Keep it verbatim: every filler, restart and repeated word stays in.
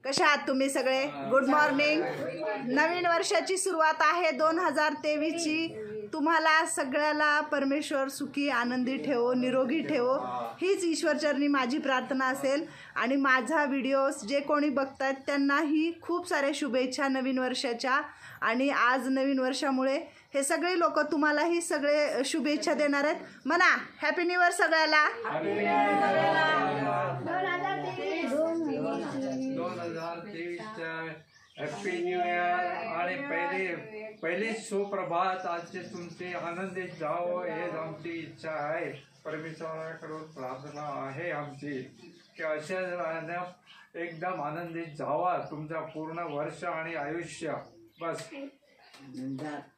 कशा आहात तुम्ही सगळे? Good morning. नवीन वर्षाची सुरुवात आहे दोन हजार तेवीसची. तुम्हाला सगळ्याला परमेश्वर सुखी आनंदी ठेवो, निरोगी ठेवो, हीच ईश्वरचरणी माझी प्रार्थना असेल. आणि माझा व्हिडिओज जे कोणी बघतात त्यांनाही खूप साऱ्या शुभेच्छा नवीन वर्षाच्या. आणि आज नवीन वर्षामुळे हे सगळे लोक तुम्हालाही सगळे शुभेच्छा देणार आहेत. म्हणा हॅपी न्यू इयर सगळ्याला. दोन हजार तेवीसच्या हॅपी न्यू इयर. आणि पहिले पहिली सुप्रभात आजचे तुमचे आनंदित जावो हेच आमची इच्छा आहे. परमेश्वराकडून प्रार्थना आहे आमची की अशाच राहण्या एकदम आनंदित जावा तुमचा पूर्ण वर्ष आणि आयुष्य. बस.